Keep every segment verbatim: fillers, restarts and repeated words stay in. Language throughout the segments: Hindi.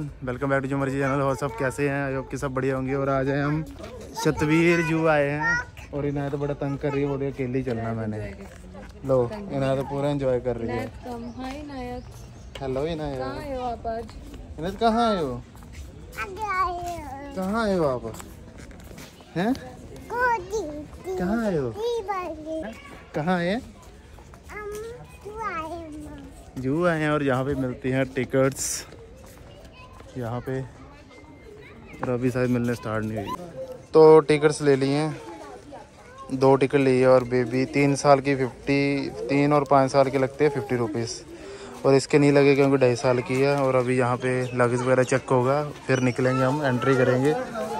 वेलकम बैक टू जो मर्जी चैनल। और सब कैसे हैं? आई होप कि सब बढ़िया होंगे। और आज आए हम सतवीर जू आए हैं और इन्हें तो बड़ा तंग कर रही है, बोले अकेले चलना मैंने। लो इन्हें तो पूरा एंजॉय कर रही है। हेलो इनायत, कहाँ आए हो आप आज? इनायत कहाँ आए हो? कहाँ आए हो आप? हैं? कहाँ आए हो? कहाँ आए? जू आए हैं और यहाँ पे मिलती हैं टिकट्स यहाँ पे। और अभी शायद मिलने स्टार्ट नहीं हुई तो टिकट्स ले लिए हैं। दो टिकट ली है और बेबी तीन साल की फिफ्टी, तीन और पाँच साल के लगते हैं फिफ्टी रुपीज़। और इसके नहीं लगे क्योंकि ढाई साल की है। और अभी यहाँ पे लगेज वगैरह चेक होगा, फिर निकलेंगे, हम एंट्री करेंगे।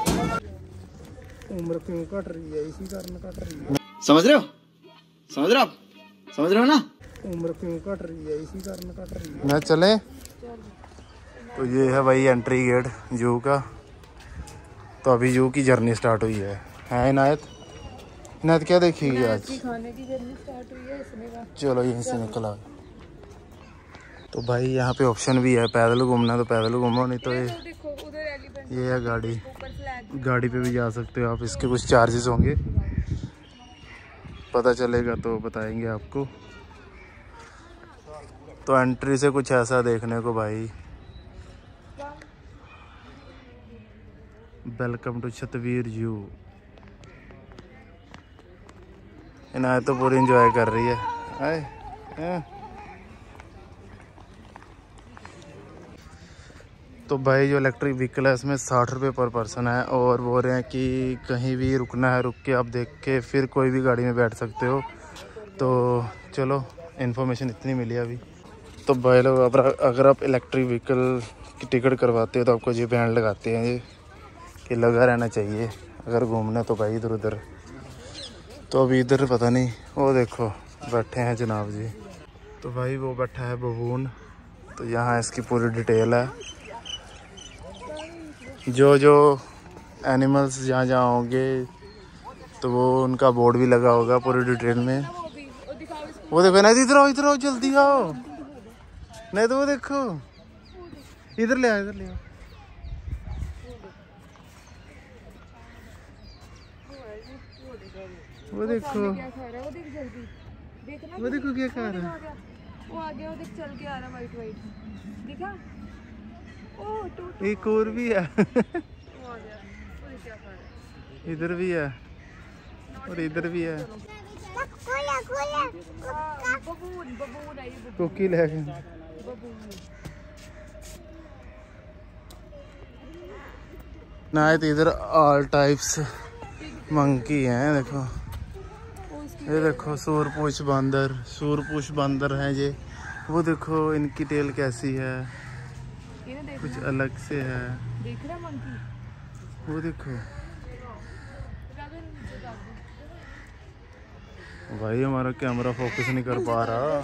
उम्र क्यों कट रही है? इसी कारण कट रही है। समझ रहे हो? समझ रहे हो आप? समझ रहे हो ना? उम्र क्यों कट रही है? इसी कारण कट रही है। मैं चले तो ये है भाई एंट्री गेट जू का। तो अभी जू की जर्नी स्टार्ट हुई है। है इनायत? इनायत क्या देखेगी आज? खाने की जर्नी स्टार्ट हुई है इसमें। चलो यहीं से निकल आ। तो भाई यहाँ पे ऑप्शन भी है, पैदल घूमना तो पैदल घूमो, नहीं तो ये ये है गाड़ी। गाड़ी पे भी जा सकते हो आप। इसके कुछ चार्जेस होंगे, पता चलेगा तो बताएंगे आपको। तो एंट्री से कुछ ऐसा देखने को भाई। वेलकम टू सतवीर जू। इनायत तो पूरी एंजॉय कर रही है। आए, आए। तो भाई जो इलेक्ट्रिक व्हीकल है इसमें साठ रुपये पर पर्सन है। और बोल रहे हैं कि कहीं भी रुकना है, रुक के आप देख के फिर कोई भी गाड़ी में बैठ सकते हो। तो चलो इन्फॉर्मेशन इतनी मिली अभी। तो भाई लोग अगर आप इलेक्ट्रिक व्हीकल की टिकट करवाते हो तो आपको ये बैंड लगाते हैं ये कि लगा रहना चाहिए अगर घूमना तो भाई इधर उधर। तो अभी इधर पता नहीं, वो देखो बैठे हैं जनाब जी। तो भाई वो बैठा है बबून। तो यहाँ इसकी पूरी डिटेल है, जो जो एनिमल्स जहाँ जहाँ होंगे तो वो उनका बोर्ड भी लगा होगा पूरी डिटेल में। वो देखो नहीं, इधर आओ इधर आओ जल्दी आओ। नहीं तो वो देखो इधर ले आओ, इधर ले आओ। वो देखो वो देखो क्या खा रहा है। वो आ गया, वो देख चल के आ रहा वाइट वाइट दिखा। ओ एक और भी है। वो आ गया, वो क्या खा रहा है। इधर भी है और इधर भी है। बबून बबून है ये। कोकिल है ना। इधर ऑल टाइप्स मंकी हैं। देखो ये देखो सूरपूछ बंदर, सूरपूछ बंदर हैं ये। वो देखो इनकी टेल कैसी है, कुछ अलग से है। देख रहा मंकी? वो देखो भाई हमारा कैमरा फोकस नहीं कर पा रहा।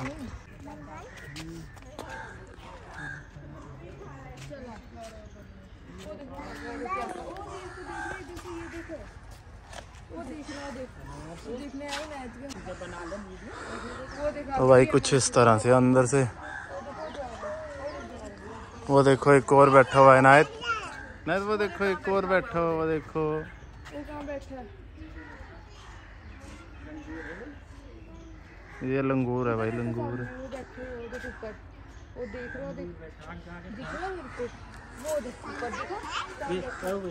तो भाई कुछ इस तरह से अंदर से। वो देखो एक और बैठा हुआ है इनायत। नहीं वो देखो एक और बैठा हुआ, वो देखो वो कहाँ बैठा है? ये लंगूर है भाई, लंगूर। वो बैठे हैं उधर ऊपर, वो देख रहा है, दिख रहा है मेरे को। वो ऊपर देखो,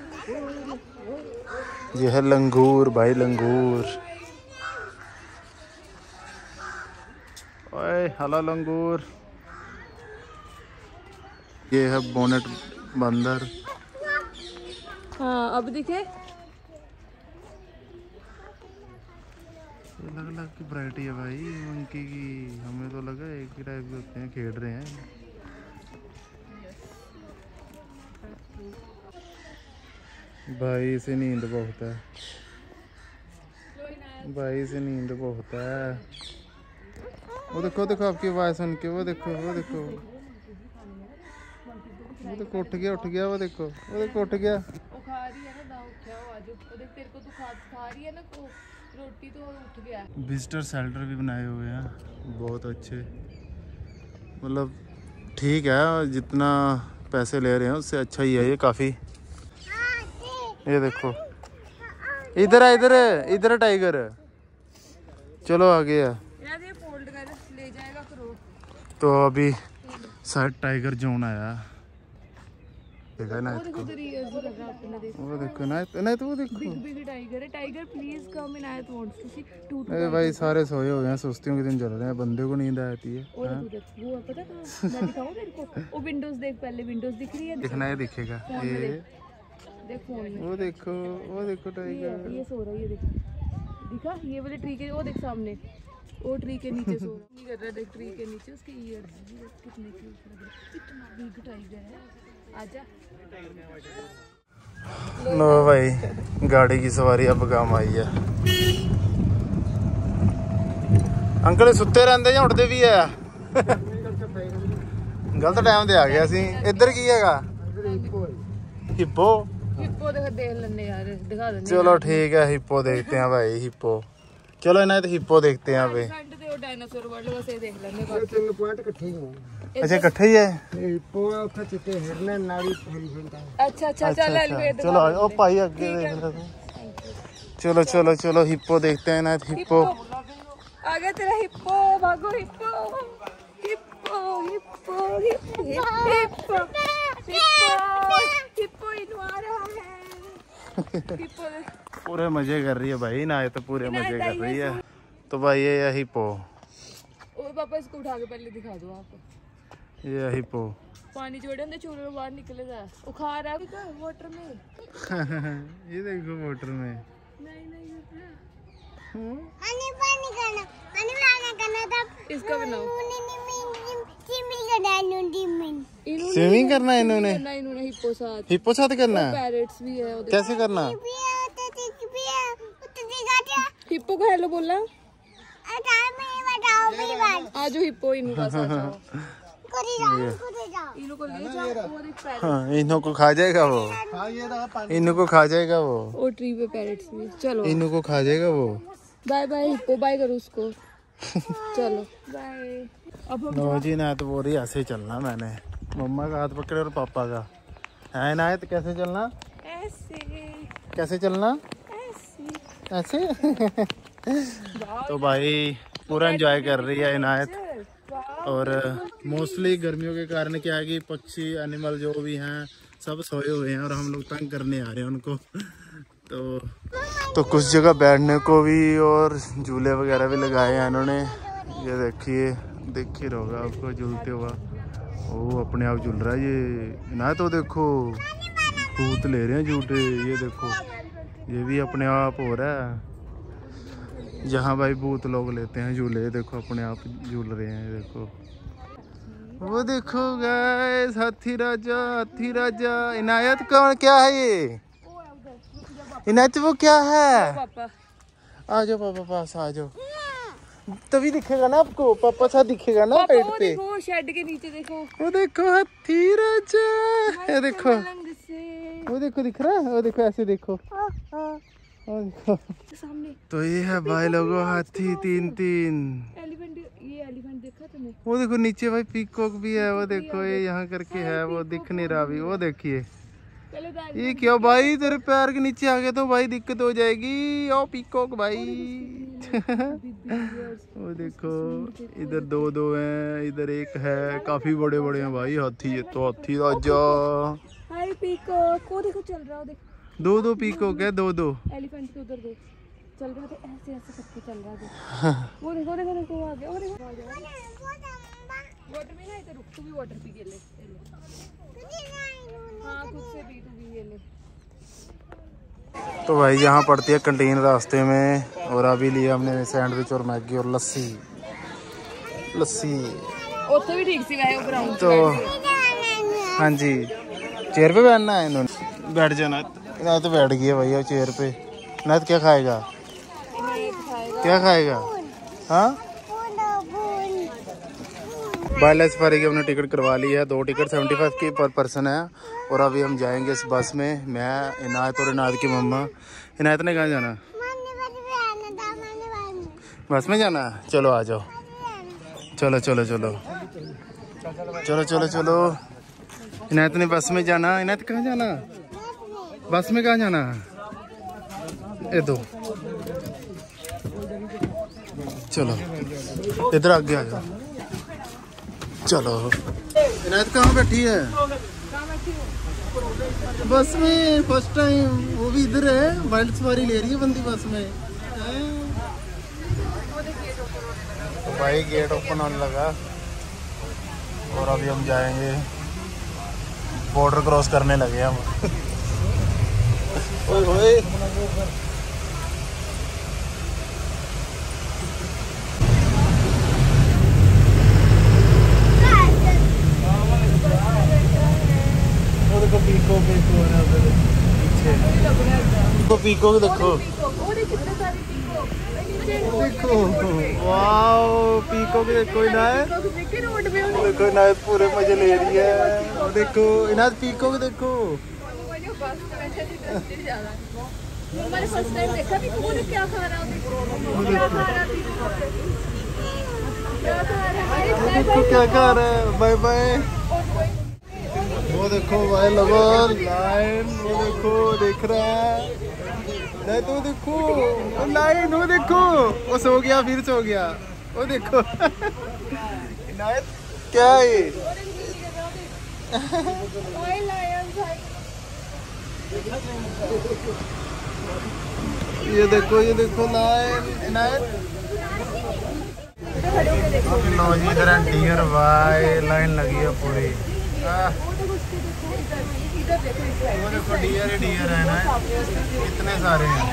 ये है लंगूर भाई, लंगूर। ओए हला लंगूर। ये है बोनेट बंदर। हाँ अब दिखे। अलग अलग की वैरायटी है भाई मंकी की। हमें तो लगा एक ही टाइप के होते हैं, खेल रहे हैं। भाई से नींद बहुत है, भाई से नींद बहुत है। वो देखो देखो आपकी आवाज़ सुन के, वो देखो वो देखो वो देखो उठ गया उठ गया। वो देखो वो देखो उठ गया। वो खा रही है ना, उठा वो आज। वो देख तेरे को तो खा खा रही है ना को रोटी, तो उठ गया। विजिटर शेल्टर भी बनाए हुए हैं बहुत अच्छे, मतलब ठीक है जितना पैसे ले रहे हैं उससे अच्छा ही है ये काफ़ी। ये देखो इधर है, इधर है, इधर है टाइगर। चलो आ गया। यार ये फोल्ड कर ले जाएगा करो। तो अभी शायद टाइगर जोन आया। देखा ना वो देखो तेरी ये कर रहा अपना देख। वो देखो ना ना तो वो देखो बिग बिग टाइगर है। Tiger please come in Aayat wants to see टू टू। अरे भाई सारे सोए हुए हैं, सुस्तियों के दिन चल रहे हैं, बंदे को नींद आती है। और तू देख वो पता कहां मैं दिखाऊं तेरे को। वो विंडोज देख, पहले विंडोज दिख रही है। दिखना है दिखेगा ये देख फोन में। वो देखो वो देखो टाइगर ये सो रहा है। ये देख दिखा ये वाले ट्री के, वो देख सामने वो ट्री के नीचे सो रहा नहीं कर रहा। देख ट्री के नीचे उसके ईयर्स कितने क्यूट लग रहे हैं। इतना बिग टाइगर है। आजा लो भाई गाड़ी की सवारी अब काम आई है। अंकल सुते रहते या उठते भी है? गलत टाइम ते आ गया सी। इधर की हैगा? हिप्पो। हिप्पो देख देख लेने यार, दिखा देने। चलो ठीक है हिप्पो देखते हैं भाई। हिप्पो चलो इन्हें तो हिप्पो देखते हैं अभी। डायनासोर वर्ल्ड बस ये देख लेने। तीन पॉइंट इकट्ठे ही हैं। अच्छा इकट्ठे ही है। हिप्पो उठे चिट्टे हिरने नाड़ी फरी फरी। अच्छा अच्छा चल एलिवेट चलो ओ भाई आगे देख ले। चलो चलो चलो हिप्पो देखते हैं ना। हिप्पो आ गया तेरा हिप्पो। भागो hippo hippo hippo hippo hippo hippo इनु आ रहा है। हिप्पो पूरे मजे कर रही है भाई ना, ये तो पूरे मजे कर रही है। तो भाई ये है हिप्पो। ओ पापा इसको उठा के पहले दिखा दो आप। ये है हिप्पो। पानी जोड़े अंदर चूल्हे में बाहर निकले जा। वो खा रहा है वाटर में। ये देखो वाटर में। नहीं नहीं पानी पानी करना पानी पानी करना तब इसका बनाओ। स्विमिंग करना है इन्होंने। करना इन्होंने हिप्पो साथ। हिप्पो साथ करना है। पैरेट्स भी है। कैसे करना? हिप्पो को हेलो बोलना। आज हिप्पो इन्हों का साथ इन्हों को ले जाओ। और एक पैरेट। हाँ इन्हों को खा जाएगा वो। इन्हों को खा जाएगा वो। वो ट्री पे पैरेट्स भी। चलो इन्हों को खा जाएगा वो। Bye bye hippo. बाय करो उसको। चलो बाय। अब हम नो जी ना तो बोल रही ऐसे ही चलना। मैंने मम्मा का हाथ पकड़े और पापा का है ना। तो कैसे चलना? ऐसे। कैसे चलना? ऐसे ऐसे। तो भाई पूरा एंजॉय कर रही है इनायत। और मोस्टली गर्मियों के कारण क्या है कि पक्षी एनिमल जो भी हैं सब सोए हुए हैं और हम लोग तंग करने आ रहे हैं उनको। तो तो कुछ जगह बैठने को भी और झूले वगैरह भी लगाए हैं इन्होंने। ये देखिए देखिए होगा आपको झूलते हुआ। वो अपने आप झूल रहा है ये ना। तो देखो भूत ले रहे हैं झूठे। ये देखो ये भी अपने आप हो रहा है। जहाँ भाई भूत लोग लेते हैं झूले, देखो अपने आप झूल रहे हैं। देखो वो देखो गाइस हाथी राजा हाथी राजा। इनायत कौन क्या है ये? इनायत वो क्या है? पापा आ जाओ पापा पास आ जाओ। तभी दिखेगा ना आपको। पापा साथ दिखेगा ना पेट पे। देखो शेड के नीचे देखो। वो देखो हाथी राजा। ये देखो वो देखो दिख रहा है। वो देखो ऐसे देखो। और देखो सामने। तो ये है भाई लोगों हाथी तीन तीन। एलिफेंट। ये एलिफेंट देखा तुमने? वो देखो नीचे भाई पीकॉक भी है। वो देखो ये यहाँ करके है। वो दिख नहीं रहा अभी। वो देखिए ये क्या भाई तेरे पैर के नीचे आ गया तो भाई दिक्कत हो जाएगी। ओ पीकॉक भाई। वो देखो इधर दो दो हैं, इधर एक है। काफी बड़े बड़े हैं भाई हाथी। ये तो हाथी राजा। हाय पीकॉक को देखो चल रहा है। देख दो दो पीकॉक है। दो दो एलिफेंट के उधर देख चल रहा था। ऐसे ऐसे सबके चल रहा था। वो देखो देखो देखो वो आ गया। वो देखो वाटर में ना इधर रुक। तू भी वाटर पी के ले। हाँ खुद से पी तू भी ये ले। तो भाई यहाँ पड़ती है कंटीन रास्ते में। और अभी लिया हमने सैंडविच और मैगी और लस्सी लस्सी। ਉੱਥੇ भी ठीक सी गए ग्राउंड। तो हाँ जी चेयर पे बैठना है इन्होंने। बैठ जाना। ना तो बैठ गया भैया चेयर पे। ना तो क्या खाएगा? क्या खाएगा? हाँ वाइल्ड सफारी की हमने टिकट करवा ली है। दो टिकट सेवेंटी फाइव की पर पर्सन है। और अभी हम जाएंगे इस बस में। मैं इनायत और इनायत की मम्मा। इनायत ने कहाँ जाना? बस में जाना। चलो आ जाओ। चलो चलो चलो चलो चलो चलो इनायत ने बस में जाना। इनायत कहाँ जाना? बस में कहाँ जाना? ये दो चलो इधर आगे आ जाओ। चलो इनायत कहाँ बैठी है? बस में फर्स्ट टाइम, वो भी इधर है। वाइल्ड सवारी ले रही है बंदी बस में। तो भाई गेट ओपन होने लगा और अभी हम जाएंगे, बॉर्डर क्रॉस करने लगे हम। ओए ओए देखो पीको पीको है उधर पीछे। देखो पीको देखो देखो वाओ पीको भी देखो। इनायत देखो, इनायत पूरे मजे ले रही है। और देखो इनायत पीको भी देखो। मैंने फर्स्ट टाइम देखा भी वो क्या खा रहा है, क्या खा रहा है, क्या खा रहा है, देखो क्या खा रहा है। Bye bye. वो देखो भाई लवर लाइन, वो देखो देख रहा है। नहीं तो देखो वो लाइन, वो देखो वो सो गया फिर सो गया। वो देखो इनायत क्या है? ये देखो ये देखो लाइन इनायत। लो जी इधर डियर भाई लाइन लगी है पूरी। वो देखो डियर ही डियर है ना, इतने सारे हैं।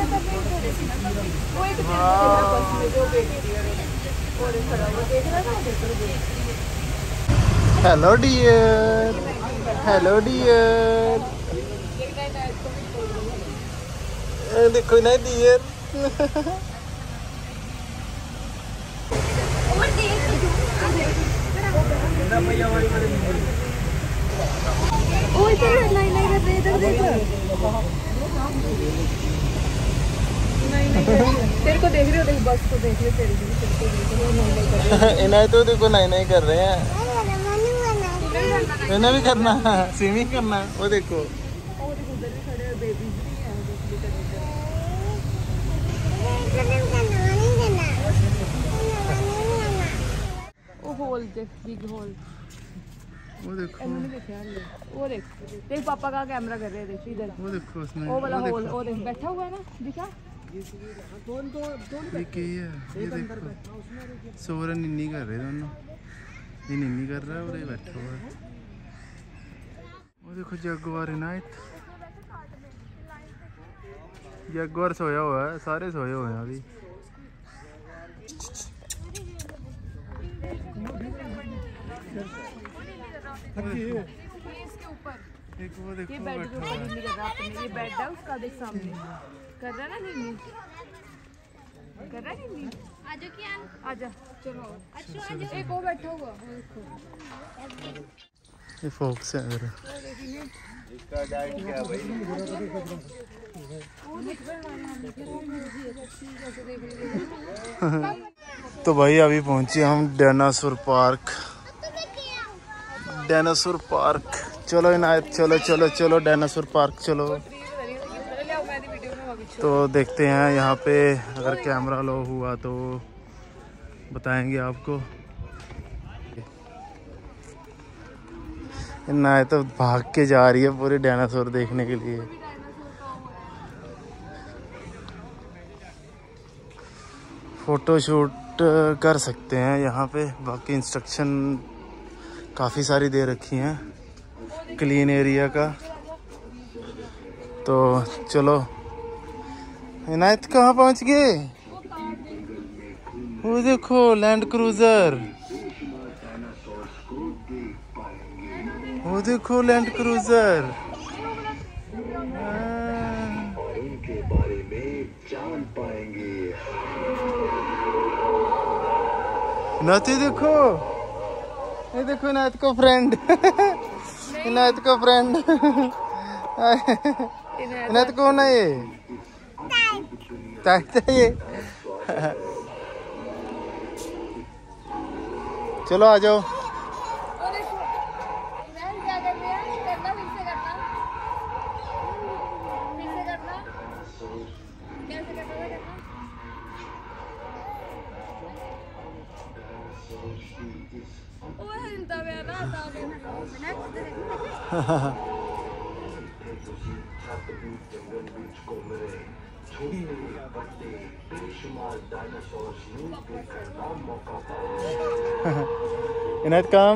Hello dear, hello dear. देखो ना डियर। तेरे को देख रही हो, देख बस को देख रही तेरे को। इन्हें तो देखो नहीं नहीं कर रहे हैं। इन्हें भी करना, स्विमिंग करना। वो देखो उधर भी खड़े हैं, बेबीज भी हैं। वो होल देख, बिग होल। वो देखो वो देख देख पापा का कैमरा कर रहे हैं। देख इधर वो देखो उसमें वो वाला होल। वो देख बैठा हुआ है ना, दिखा। ये क्या है? ये देखो सोरा निन्नी कर रहे दोनों। ये निन्नी कर रहा है और ये बैठा हुआ है। वो देखो जगुआर इनायत, जगुआर सोया हुआ है। सारे सोए हुए हैं अभी। इसके ऊपर एक वो देखो ये बेड के ऊपर नहीं कर रहा अपने। ये बेड है उसका, देख सामने कर रहा है ना नीनी, कर रहा है नीनी। आजा कियान आजा, चलो अच्छा। एक वो बैठा हुआ, वो देखो ये फोक्स है मेरा। इसका डाइट क्या भाई? तो भाई अभी पहुंचे हम डायनासोर पार्क। डायनासोर पार्क चलो इनायत, चलो चलो चलो डायनासोर पार्क चलो। तो देखते हैं यहाँ पे, अगर कैमरा लो हुआ तो बताएंगे आपको। इनायत तो भाग के जा रही है पूरे डायनासोर देखने के लिए। फोटोशूट कर सकते हैं यहाँ पे, बाकी इंस्ट्रक्शन काफ़ी सारी दे रखी हैं क्लीन एरिया का। तो चलो इनायत कहाँ पहुँच गए? वो देखो लैंड क्रूजर, वो देखो लैंड क्रूजर। उनके बारे में जान पाएंगे। इनायत देखो, ये देखो इनायत को फ्रेंड। इनायत को फ्रेंड। इनायत कौन है ये? ताई ताई ये। चलो आ जाओ। क्या कर रहे हैं? ਉਹ ਹਿਲਦਾ ਪਿਆ ਨਾ ਤਾਂ इनायत काम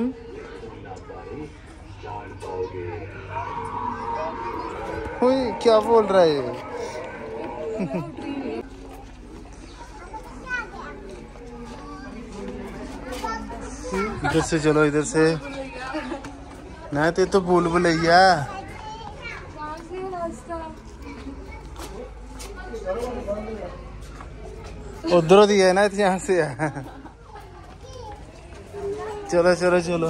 हुई क्या बोल रहा है इधर से चलो इधर से ना ते तो भूल भुलैया उधरों दिया है ना यहाँ से चलो चलो चलो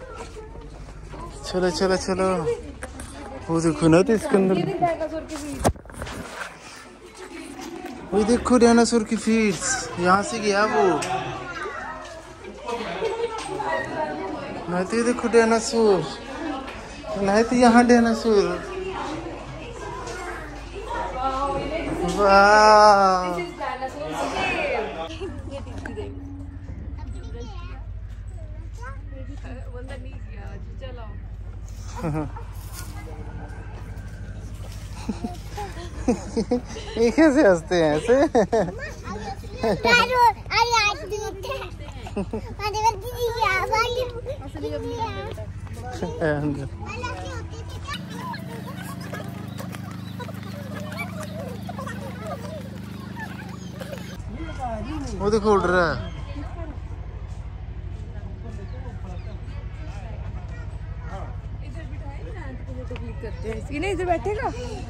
चलो चलो चलो वो देखो ना तो इसके अंदर वो देखो डायनासोर की फीड्स यहाँ से गया वो नहीं तो देखो डायनासोर नहीं तो यहाँ डायनासोर वाह ये कैसे हंसते हैं ऐसे वो देखो उड़ रहा है नहीं इधर बैठेगा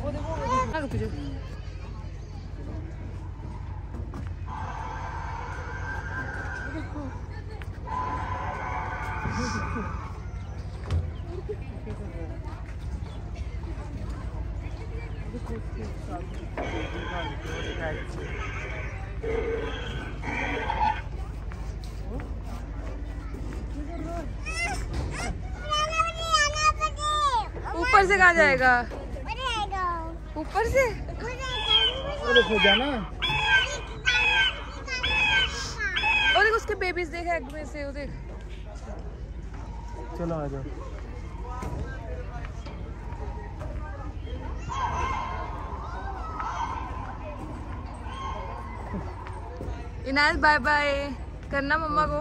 ऊपर से कहाँ जाएगा ऊपर से देखो जाना और देख उसके बेबीज देख एग में से वो देख चलो आ जाओ इनायत बाय बाय करना मम्मा को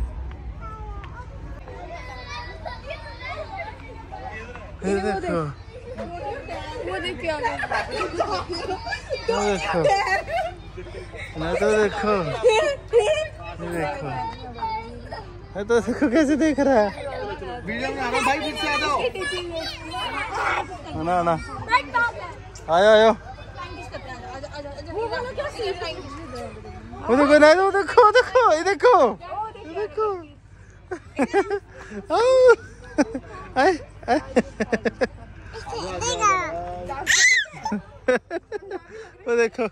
देखो वो देख क्या देखो मैं तो देखो देखो मैं तो देखो कैसे देख रहा है वीडियो में आना भाई फिर से आ जाओ आना आना आयो आयो वो देखो ना वो देखो देखो ये देखो ये देखो आए वो देखो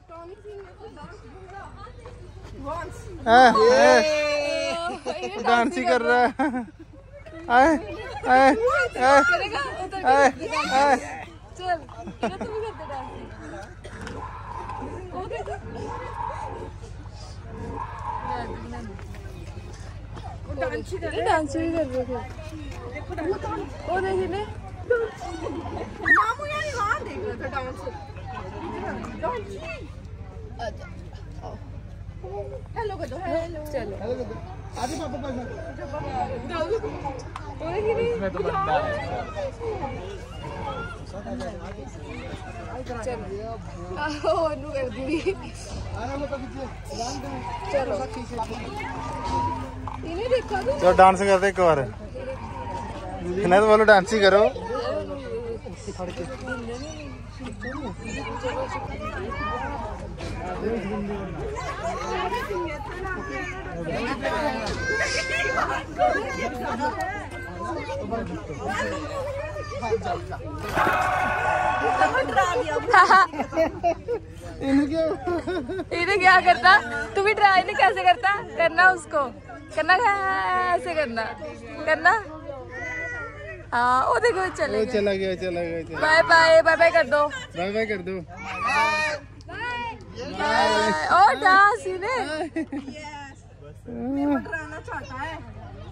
डांस ही कर रहा है आए आए आए आए आए चल तुम भी करते डांस डांस ही कर रहे थे वो देखिए ने मामू यार वहां देख रहा था डांस हेलो कर दो हेलो चलो आगे पापा पास वो देखिए मैं तो बनता चलो ओनू कर दी चलो इन्हें देखा तो चलो डांस करते एक बार इन्हें तो बोलो डांस ही करो इन्हें क्या करता तू भी ट्राई नहीं कैसे करता करना उसको करना ऐसे करना करना हाँ वो देखो चले चला गया चला गया बाय बाय बाय बाय कर दो बाय बाय कर दो और डांस इन्हें चाहता है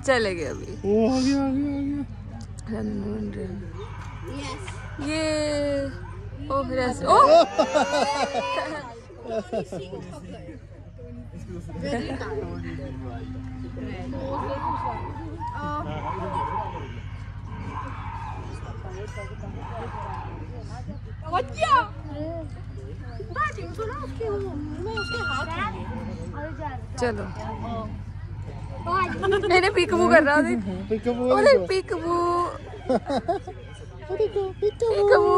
चले गए अभी। ओ आ गया आ गया आ गया। ये ओह रस ओह चलो मैंने पिकबू कर रहा था। पिकबू अरे पिकबू पिकबू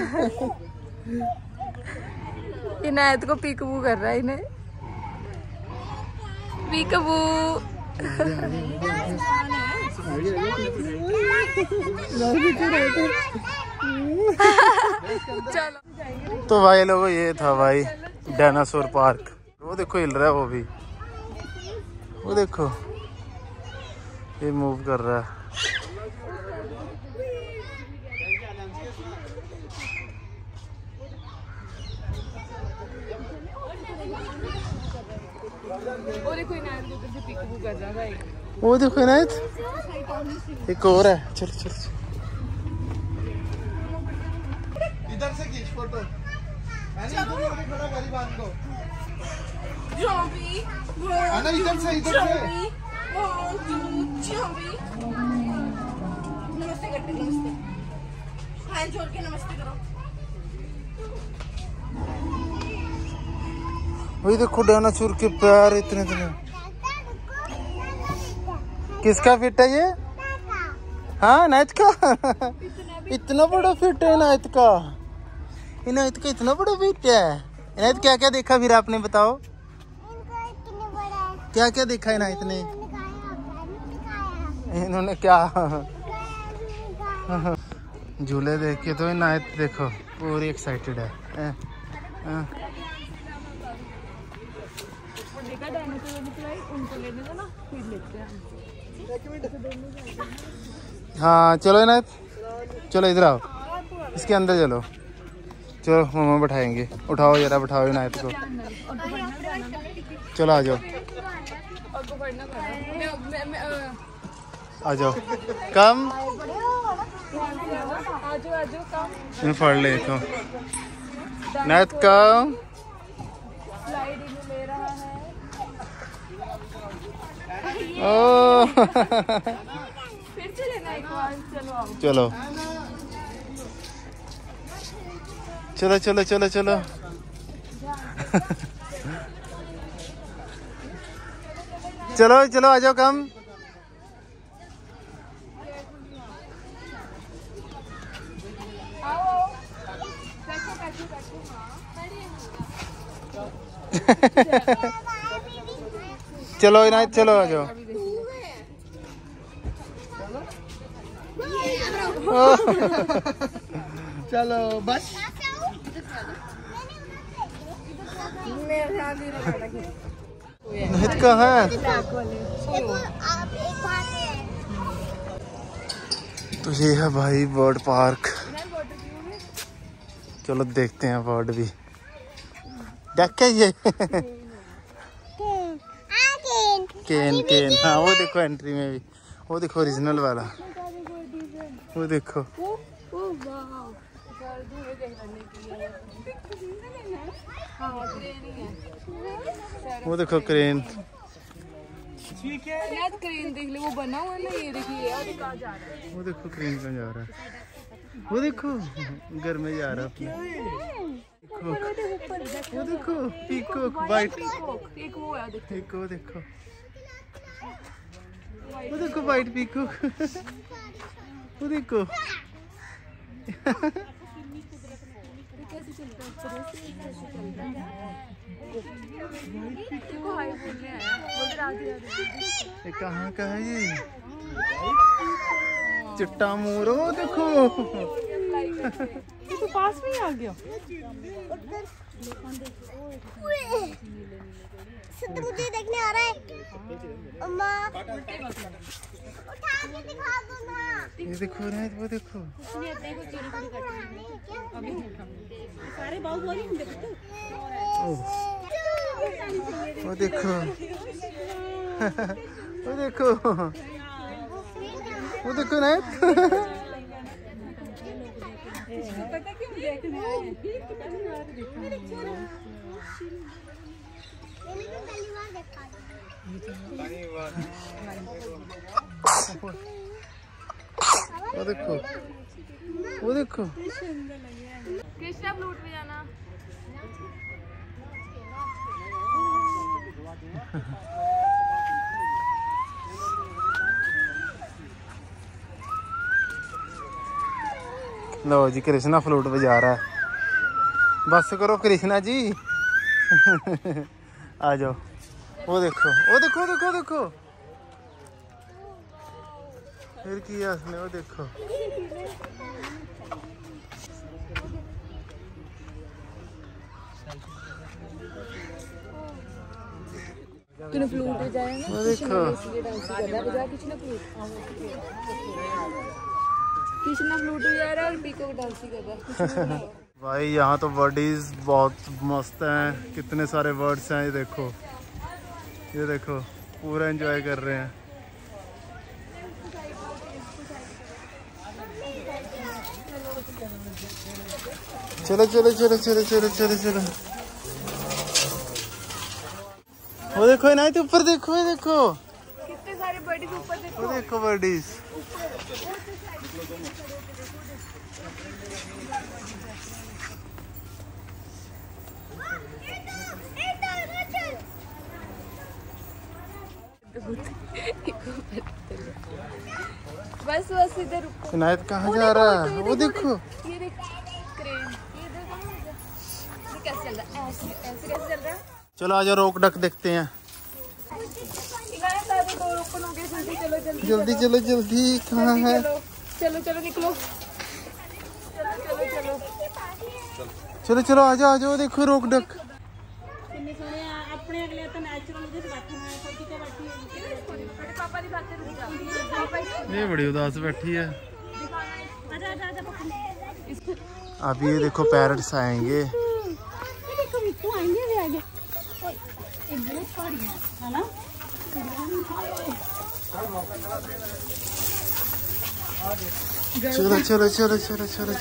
इनायत को पिकबू कर रहा है इन्हें। पिकबू चलो। तो भाई लोगों ये था भाई डायनासोर पार्क। वो देखो हिल रहा है वो भी, वो देखो ये मूव कर रहा है। वो देखो इनायत को कैसे पिकबू कर रहा है। वो देखो इनायत एक और है। चलो चलो इधर से खींच फोटो। खड़ा गरीबान को आना इधर से इधर से। नमस्ते करते नमस्ते हाथ जोड़ के नमस्ते करो। वही देखो डायनासोर के पैर इतने इतने। किसका फिट है ये? हाँ इनायत का। इतना बड़ा फिट है इनायत का। इनायत का इतना बड़ा फिट है। इनायत क्या क्या देखा फिर आपने बताओ? क्या क्या देखा इनायत ने? इन्होंने क्या झूले देख के तो इनायत देखो पूरी एक्साइटेड है। ए, ए, उनको लेने दो ना फिर लेते हैं। हाँ चलो इनायत चलो इधर आओ, इसके अंदर चलो। चलो मम्मा बैठाएंगे। उठाओ जरा बैठाओ इनायत को। चलो आ जाओ आ जाओ कम मैं पढ़ ले तो इनायत कम। ओ फिर चले ना एक बार। चलो आओ। चलो चलो चलो चलो चलो चलो चलो आ जाओ कम। आओ बैठो बैठो बैठो। चलो इनायत चलो आ जाओ। चलो बस इनायत कहाँ है? तो ये है भाई बर्ड पार्क। चलो देखते हैं बर्ड भी। देखे ये केन केन। हाँ वो देखो एंट्री में भी। वो देखो ओरिजिनल वाला। वो देखो वो देखो क्रेन। क्रेन देख ले वो बना हुआ ना। ये देखिए और कहाँ जा रहा है। वो देखो क्रेन कहाँ जा रहा है। वो देखो घर में जा रहा है अपने। वो देखो पीकॉक वाइट। एक वो है देखो। एक वो देखो वो देखो वाइट पीकॉक। वो देखो कैसे चलता है। देखो हाय बोलने आया। बोल राधे राधे। ये कहाँ का है ये? चिट्टा मोर। वो देखो ये तो पास में ही आ गया। मुझे देखने आ रहा है। अम्मा उठा के दिखा दो ना। ये देखो ना वो देखो सारे बाल बोली वो देखो वो देखो वो देखो ना पता क्यों देखना है? वो देखो वो देखो कृष्णा फ्लूट में जाना। लो जी कृष्णा फ्लूट बजा रहा है। बस करो कृष्णा जी आ जाओ। वो देखो वो देखो वो देखो वो देखो फिर किया उसने। वो देखो तूने फ्लूट बजाया ना? वो देखो कृष्णा फ्लूट बजा रहा है और पीको डांस ही कर रहा है। भाई यहाँ तो बर्डीज बहुत मस्त हैं। कितने सारे बर्ड्स हैं। ये देखो ये देखो पूरा एंजॉय कर रहे हैं। चलो चलो चलो चलो चलो चलो चलो। वो देखो ना तो ऊपर देखो ये देखो कितने सारे बर्डीज ऊपर देखो। वो देखो बर्डीज। बस बस इधर रुको। इनायत कहाँ जा रहा है? वो देखो ये देख क्रेन। ये देखो ये कैसे चल रहा है? ऐसे ऐसे कैसे चल रहा है? चलो आजा रोक डक देखते हैं। इनायत आ जाओ, डोर ओपन हो गया। जल्दी चलो जल्दी जल्दी चलो जल्दी कहाँ है? चलो चलो चलो निकलो। चलो चलो चलो चलो चलो आ जाओ आ जाओ। देखो रोक डक। अपने अगले तो नेचुरल मुझे बैठना है कोई कितने बैठी है बड़े पापा की बातें रुक जा। पापा ये बड़ी उदास बैठी है। आजा आजा आजा पकड़। अब ये देखो पैरट्स आएंगे। ये देखो मिट्टू आएंगे भी आगे। एक बहुत सारी है है ना? चलो चलो चलो चलो चलो।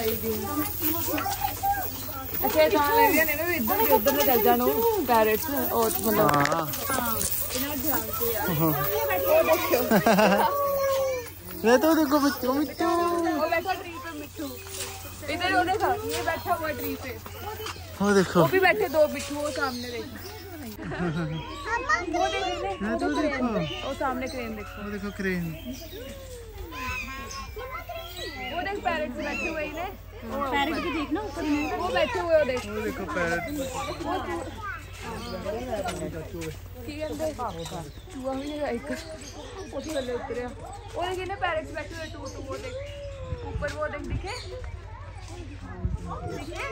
अच्छा कहाँ लग रही है? नहीं इधर भी उधर में चल जानो पैरेट्स और मतलब हाँ ये तो देखो मिट्टू मिट्टू। वो बैठा ट्री पे मिट्टू। इधर वो देखा ये बैठा हुआ ट्री पे। वो देखो वो भी बैठे दो मिट्टू। वो सामने देखो। वो देखो ये तो देखो वो सामने क्रेन देखो। वो देखो क्रेन। वो देख पैरेट्स बैठे हुए ही ने। पैरेट भी देखना ऊपर में। वो बैठे हुए वो देख। वो देखो पैरट। ठीक है चूहा भी नहीं एक वो थल्ले उतरे। वो देख ना पैरेट्स बैठे हुए टू टू। वो देख ऊपर वो देख दिखे दिखे।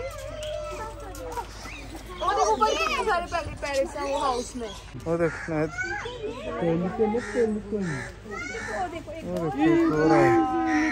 वो देख ऊपर कितने सारे पैरेट पैरेट्स हैं वो हाउस में। वो देखो ना वो देखो सो रहा है।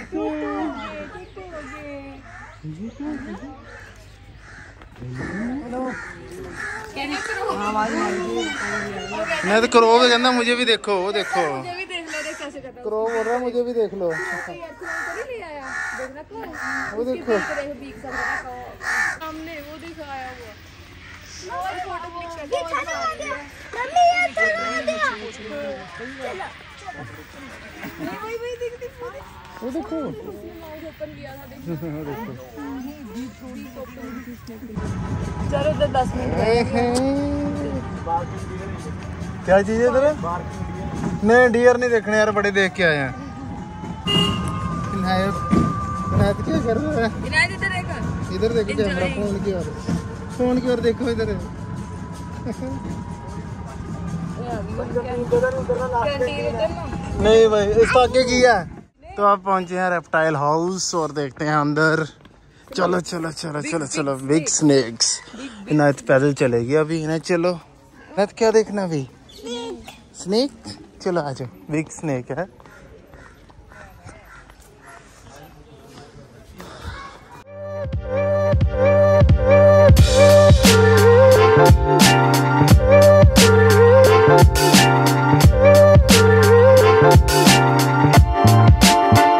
मैं तो करो कहना मुझे भी देखो। वो देखो मुझे भी देख लो देख कैसे करता है। करो बोल रहा मुझे भी देख लो। ले आया देखना तो वो देखो बीक सब सामने वो देखा आया हुआ। और फोटो क्लिक कर दो। मम्मी ये तो वही वही देख देख वो देखो ओपन किया था देख। वो देखो चलो इधर दस मिनट क्या चीज है इधर? नहीं डियर नहीं देखने यार बड़े देख के आए हैं। इनायत इनायत क्या कर रहा है? इनायत इधर देखा। इधर देखो कैमरा फोन की ओर फोन की ओर देखो इधर। नहीं भाई इस आगे किया। तो आप पहुंचे हैं रेप्टाइल हाउस और देखते हैं अंदर। चलो चलो चलो चलो चलो बिग स्नेक्स। इनायत पैदल चलेगी अभी। इनायत चलो। इनायत क्या देखना अभी? स्नेक। चलो आ जाओ बिग स्नेक है।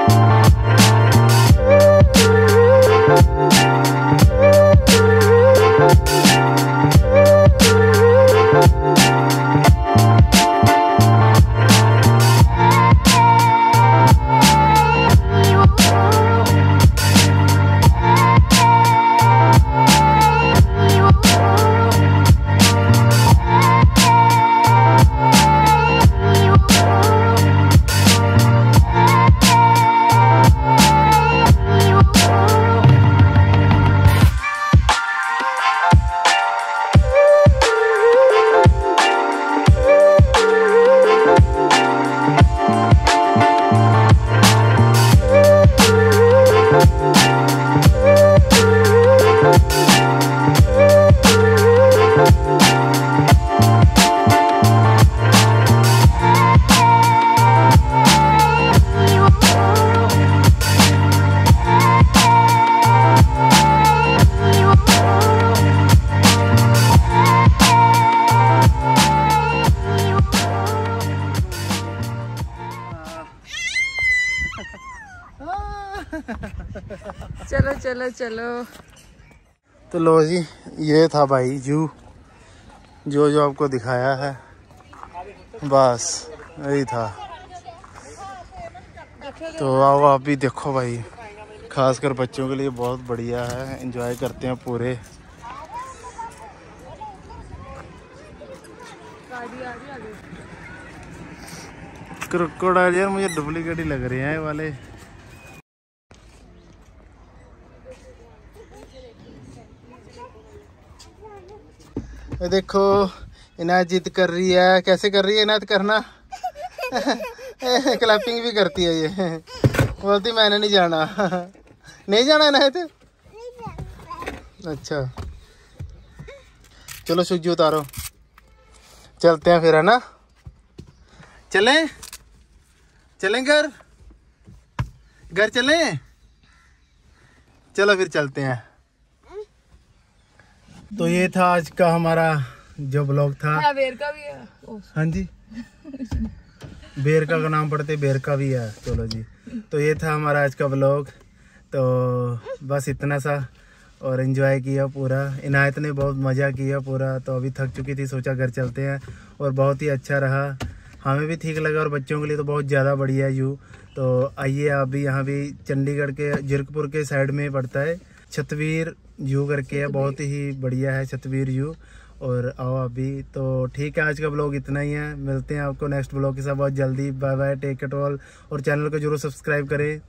चलो चलो चलो। तो लो जी, ये था भाई जू, जो जो आपको दिखाया है, बस यही था। तो आओ आप भी देखो भाई, खासकर बच्चों के लिए बहुत बढ़िया है, एंजॉय करते हैं पूरे। क्रोकोडाइल यार मुझे डुप्लीकेट ही लग रहे हैं ये वाले। ये देखो इनायत जिद कर रही है। कैसे कर रही है इनायत? करना क्लैपिंग भी करती है ये। बोलती मैंने नहीं जाना। नहीं जाना इनायत? अच्छा चलो सूजी उतारो, चलते हैं फिर, है ना? चलें चलें घर घर चलें? चलो फिर चलते हैं। तो ये था आज का हमारा जो ब्लॉग था। हाँ, बेर का भी है। हाँ जी, बेरका का नाम पढ़ते बेरका भी है। चलो जी, तो ये था हमारा आज का ब्लॉग। तो बस इतना सा, और एंजॉय किया पूरा। इनायत ने बहुत मज़ा किया पूरा। तो अभी थक चुकी थी, सोचा घर चलते हैं, और बहुत ही अच्छा रहा, हमें भी ठीक लगा, और बच्चों के लिए तो बहुत ज़्यादा बढ़िया है जू। तो आइए आप भी, यहाँ भी चंडीगढ़ के जीरकपुर के साइड में पड़ता है, छतवीर जू करके है, बहुत ही बढ़िया है छतवीर जू। और आओ आप भी। तो ठीक है, आज का ब्लॉग इतना ही है। मिलते हैं आपको नेक्स्ट ब्लॉग के साथ बहुत जल्दी। Bye bye, take care all. और चैनल को जरूर सब्सक्राइब करें।